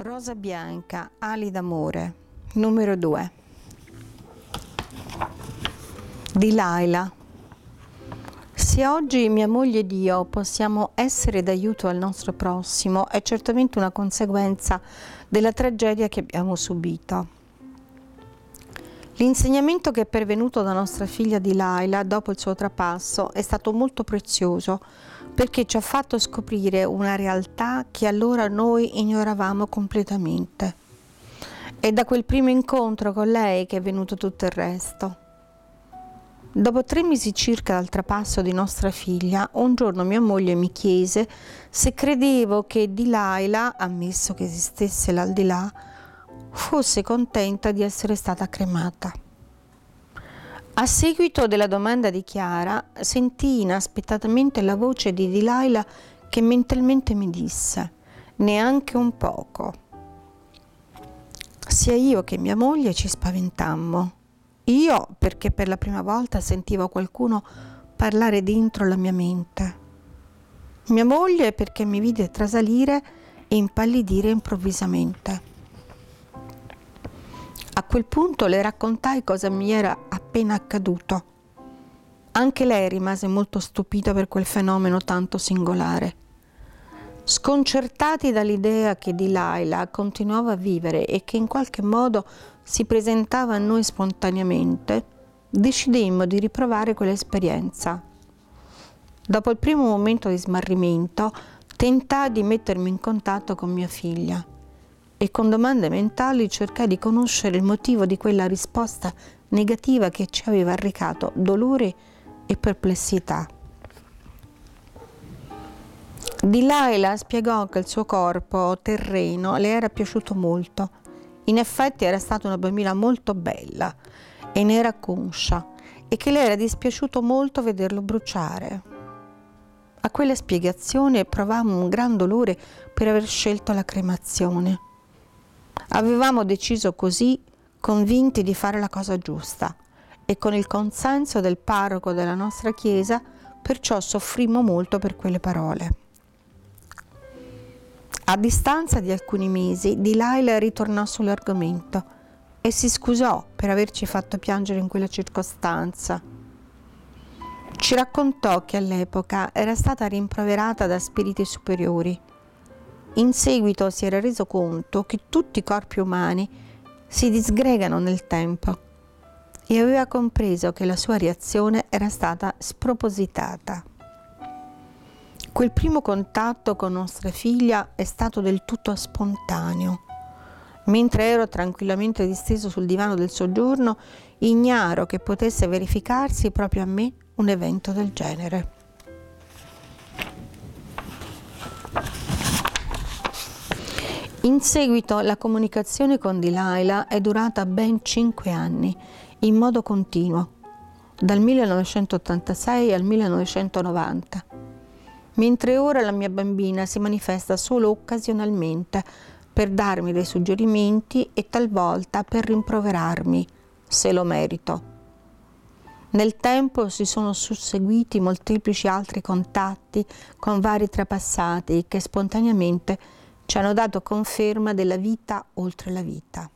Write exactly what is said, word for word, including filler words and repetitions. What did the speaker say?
Rosa bianca, ali d'amore, numero due. Di Laila. Se oggi mia moglie ed io possiamo essere d'aiuto al nostro prossimo, è certamente una conseguenza della tragedia che abbiamo subito. L'insegnamento che è pervenuto da nostra figlia di Laila dopo il suo trapasso è stato molto prezioso perché ci ha fatto scoprire una realtà che allora noi ignoravamo completamente. È da quel primo incontro con lei che è venuto tutto il resto. Dopo tre mesi circa dal trapasso di nostra figlia, un giorno mia moglie mi chiese se credevo che di Laila, ammesso che esistesse l'aldilà, fosse contenta di essere stata cremata. A seguito della domanda di Chiara, sentii inaspettatamente la voce di Di Laila che mentalmente mi disse: neanche un poco. Sia io che mia moglie ci spaventammo. Io perché per la prima volta sentivo qualcuno parlare dentro la mia mente. Mia moglie perché mi vide trasalire e impallidire improvvisamente. A quel punto le raccontai cosa mi era appena accaduto. Anche lei rimase molto stupita per quel fenomeno tanto singolare. Sconcertati dall'idea che di Laila continuava a vivere e che in qualche modo si presentava a noi spontaneamente, decidemmo di riprovare quell'esperienza. Dopo il primo momento di smarrimento, tentai di mettermi in contatto con mia figlia e con domande mentali cercai di conoscere il motivo di quella risposta negativa che ci aveva arrecato dolore e perplessità. Di Laila spiegò che il suo corpo terreno le era piaciuto molto. In effetti era stata una bambina molto bella e ne era conscia e che le era dispiaciuto molto vederlo bruciare. A quella spiegazione provammo un gran dolore per aver scelto la cremazione. Avevamo deciso così, convinti di fare la cosa giusta, e con il consenso del parroco della nostra chiesa, perciò soffrimmo molto per quelle parole. A distanza di alcuni mesi, Di Laila ritornò sull'argomento e si scusò per averci fatto piangere in quella circostanza. Ci raccontò che all'epoca era stata rimproverata da spiriti superiori. In seguito si era reso conto che tutti i corpi umani si disgregano nel tempo e aveva compreso che la sua reazione era stata spropositata. Quel primo contatto con nostra figlia è stato del tutto spontaneo. Mentre ero tranquillamente disteso sul divano del soggiorno, ignaro che potesse verificarsi proprio a me un evento del genere. In seguito la comunicazione con Di Laila è durata ben cinque anni, in modo continuo, dal millenovecentottantasei al millenovecentonovanta, mentre ora la mia bambina si manifesta solo occasionalmente per darmi dei suggerimenti e talvolta per rimproverarmi, se lo merito. Nel tempo si sono susseguiti molteplici altri contatti con vari trapassati che spontaneamente ci hanno dato conferma della vita oltre la vita.